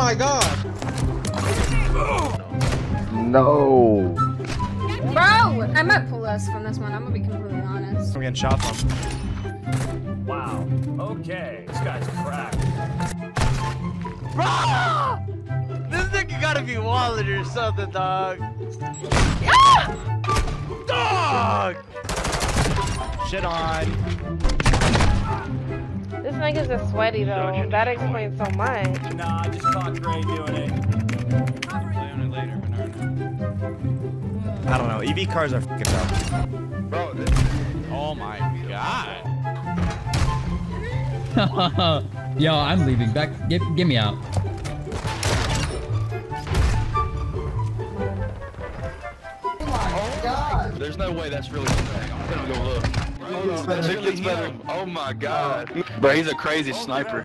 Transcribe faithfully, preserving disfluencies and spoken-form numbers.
my god! No. Bro, I might pull us from this one. I'm gonna be completely honest. I'm getting shot from. Wow. Okay. This guy's cracked. Bro! This nigga gotta be wallet or something, dog. Dog! Shit on. This nigga's a sweaty though. That explains so much. Nah, I just caught Gray doing it. Play on it later, I don't know. E V cars are fucking dumb. Bro, this Oh my god. Yo, I'm leaving. Back. Get, get me out. There's no way that's really him. I'm gonna go look. Hold on. It gets better. Oh my god. Bro, he's a crazy sniper.